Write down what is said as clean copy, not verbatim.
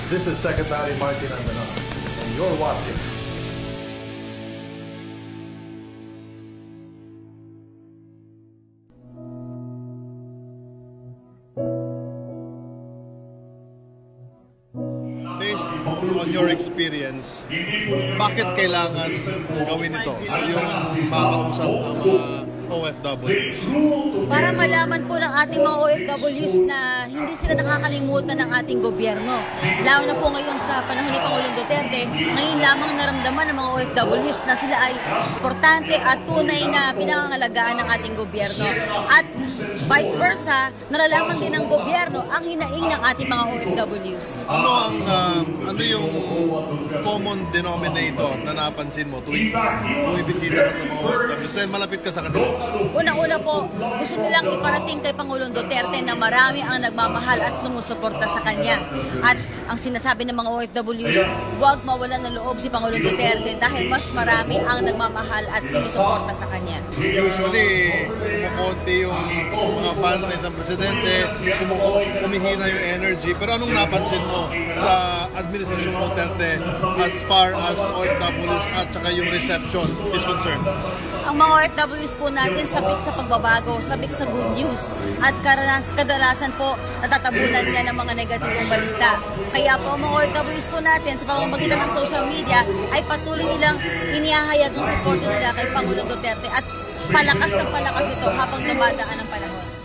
This is Secretary Martin Andanar, and you're watching based on your experience, bakit kailangan gawin ito? Yung makausap ang mga OFWs. Para malaman po ng ating mga OFWs na hindi sila nakakalimutan ng ating gobyerno. Lalo na po ngayon sa panahon ni Pangulong Duterte, ngayon lamang naramdaman ng mga OFWs na sila ay importante at tunay na pinangangalagaan ng ating gobyerno. At vice versa, nalalaman din ng gobyerno ang hinaing ng ating mga OFWs. Ano yung common denominator na napansin mo tuwing bumibisita ka sa mga OFWs? Dahil malapit ka sa kanila. Unang-una po, gusto nilang iparating kay Pangulong Duterte na marami ang nagmamahal at sumusuporta sa kanya. At ang sinasabi ng mga OFWs, huwag mawalan ng loob si Pangulong Duterte dahil mas marami ang nagmamahal at sumusuporta sa kanya. Usually, kumukonti yung mga fans sa isang presidente, kumihina yung energy. Pero anong napansin mo sa administrasyon Duterte as far as OFWs at saka yung reception is concerned? Ang mga OFWs po natin sabik sa pagbabago, sabik sa good news at kadalasan po natatabunan niya ng mga negatibong balita. Kaya po ang mga OFWs po natin sa pamamagitan ng social media ay patuloy nilang inihahayag ang suporta nila kay Pangulong Duterte at palakas ng palakas ito habang dumadaan ang panahon.